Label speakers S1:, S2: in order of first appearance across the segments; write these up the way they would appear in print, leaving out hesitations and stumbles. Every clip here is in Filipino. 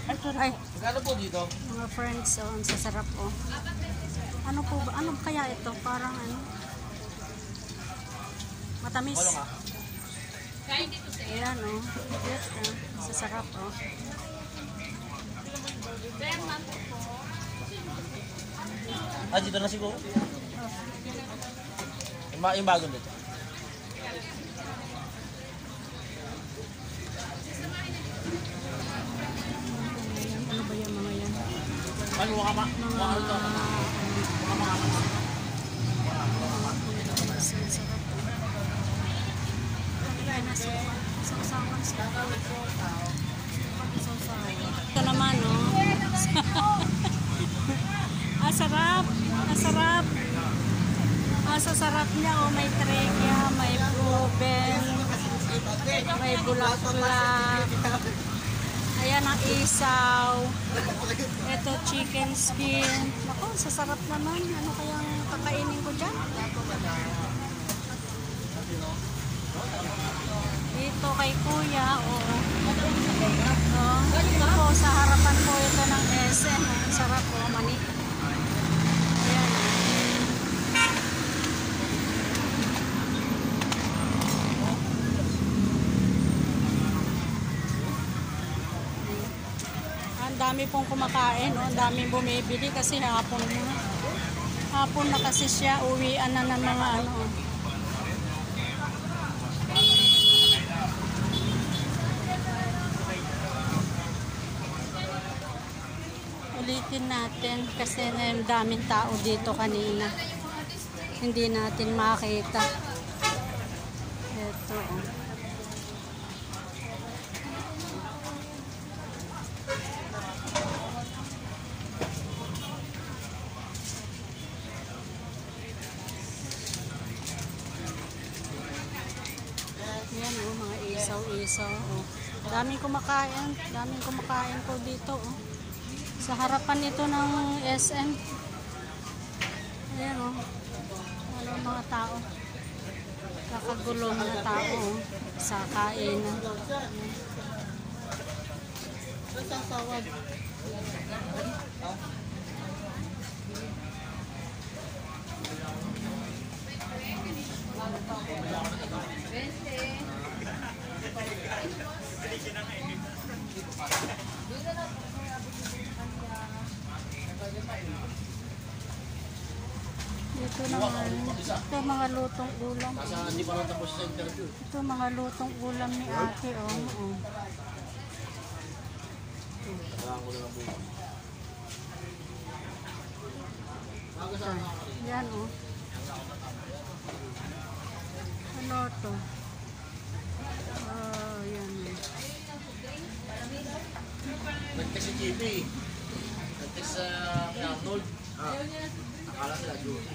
S1: Ay,
S2: Magkano po dito?
S1: mga friends, oh, ang sasarap oh. Ano po ba? Ano kaya ito? Parang ano? Matamis. Ayan oh. Cute, sasarap oh.
S2: Dito na siguro. Yung bago dito.
S1: Ano ba yung mga yan?
S2: Ano ka pa? Mga ano to?
S1: Sarap. Kaya nasa sausawan sa ito naman, no? Sarap. Sarap. Sasarap niya, oh. May trechea, may proven, may bulaklak. Ayan ang isaw. Ito chicken skin. Naku, sasarap naman. Ano kayang kakainin ko dyan? Dito kay kuya, oh. Ito po, sa harapan po ito ng SM. Ang sarap po, mani. Ayan. Ang dami pong kumakain, oh. Ang daming bumibili kasi hapon na. Hapon na kasi siya, uwian na ng mga ano. Ulitin natin kasi daming tao dito kanina. Hindi natin makita. Ito oh. Yan oh, mga isaw-isaw oh. Daming kumakain po dito oh. Sa harapan nito ng SM. Ayan oh. Ano mga tao. Kakagulong na tao oh. Sa kainan. Sasawad. Ito naman, ito mga lutong ulam.
S2: Hindi pa lang tapos sa interview.
S1: Ito mga lutong ulam ni ate oh. Oh.
S2: Kailangan ko na lang bukas.
S1: Yan oh. Ano to? Yan.
S2: Nag-text si JP. Nag-text sa Arnold. Akala sila doon.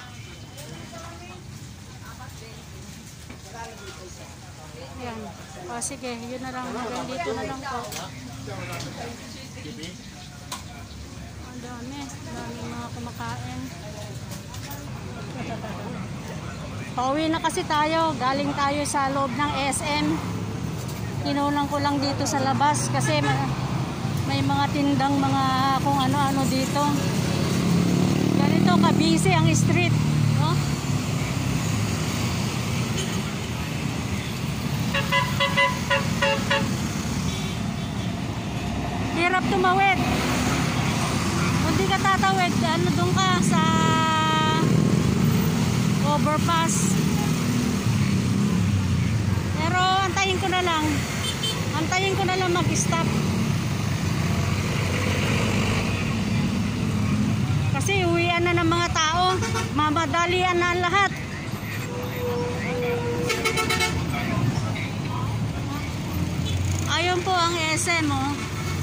S1: Yan. Sige, yun na lang. Hanggang dito na lang po.
S2: JP?
S1: Ang dami. Dami mga kumakain. Pauwi na kasi tayo. Galing tayo sa loob ng SM. Kinulang ko lang dito sa labas kasi may mga tindang mga kung ano-ano dito. Ganito ka-busy ang street. No? Hirap tumawid. Kung di ka tatawid, doon ka sa overpass. Pero antayin ko na lang. Antayin ko na lang mag-stop. Kasi uwian na ng mga tao. Mamadalian na ang lahat. Ayun po ang SM oh.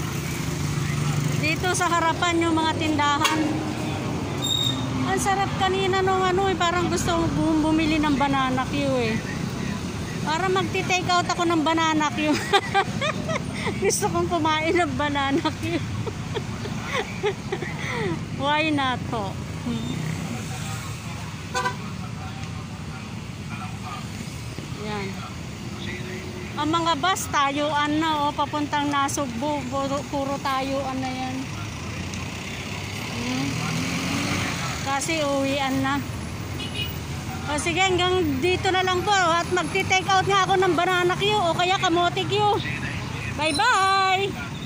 S1: Dito sa harapan yung mga tindahan. Ang sarap kanina nung parang gusto kong bumili ng banana Q eh. Para magti-take out ako ng banana Q. Gusto kong kumain ng banana Q. Why not ho? Yan. Ang mga bus tayuan na, papuntang Nasugbu, puro tayuan na yan. Kasi uwian na. O sige, hanggang dito na lang po at magti-take out nga ako ng banana Q o kaya kamote Q. Bye bye!